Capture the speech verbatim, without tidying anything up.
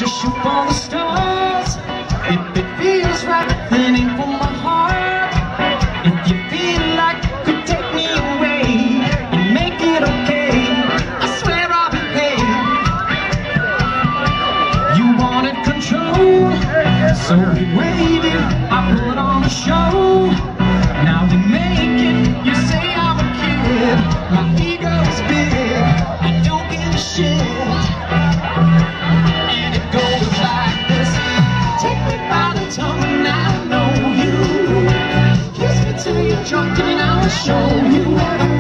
Just shoot for the stars. If it feels right, then aim for my heart. If you feel like you could take me away and make it okay, I swear I'll behave. You wanted control, so we waited. I put on a show. Now we make it. You say I'm a kid. My ego's big. I don't give a shit. Drunk and I will show you.